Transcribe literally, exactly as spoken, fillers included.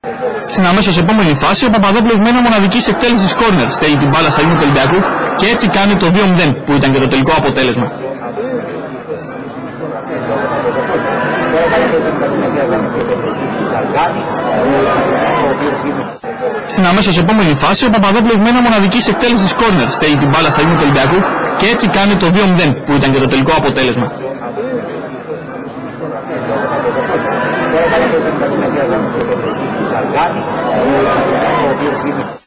Στην αμέσως επόμενη φάση, ο Παπαδόπουλος με ένα μοναδικής εκτέλεσης κόρνερ στέλνει την μπάλα στα ίνια του Ολυμπιακού και έτσι κάνει το δύο μηδέν που ήταν και το τελικό αποτέλεσμα. Στην αμέσως επόμενη φάση, ο Παπαδόπουλος με ένα μοναδικής εκτέλεσης κόρνερ στέλνει την μπάλα στα ίνια του Ολυμπιακού και έτσι κάνει το δύο μηδέν που ήταν και το τελικό αποτέλεσμα.